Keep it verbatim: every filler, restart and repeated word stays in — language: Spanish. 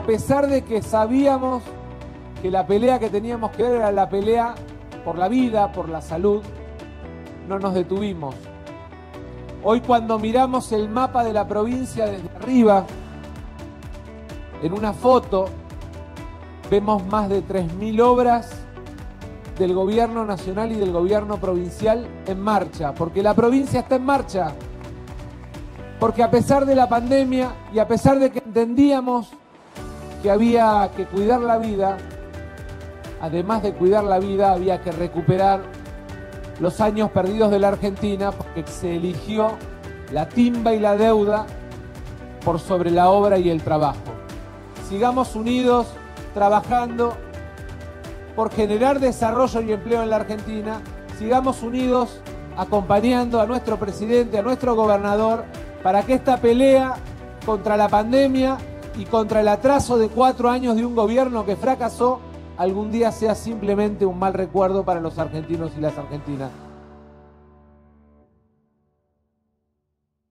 a pesar de que sabíamos que la pelea que teníamos que dar era la pelea por la vida, por la salud, no nos detuvimos. Hoy, cuando miramos el mapa de la provincia desde arriba, en una foto, vemos más de tres mil obras del gobierno nacional y del gobierno provincial en marcha, porque la provincia está en marcha, porque a pesar de la pandemia y a pesar de que entendíamos que había que cuidar la vida, además de cuidar la vida, había que recuperar los años perdidos de la Argentina, porque se eligió la timba y la deuda por sobre la obra y el trabajo. Sigamos unidos, trabajando por generar desarrollo y empleo en la Argentina. Sigamos unidos, acompañando a nuestro presidente, a nuestro gobernador, para que esta pelea contra la pandemia y contra el atraso de cuatro años de un gobierno que fracasó, algún día sea simplemente un mal recuerdo para los argentinos y las argentinas.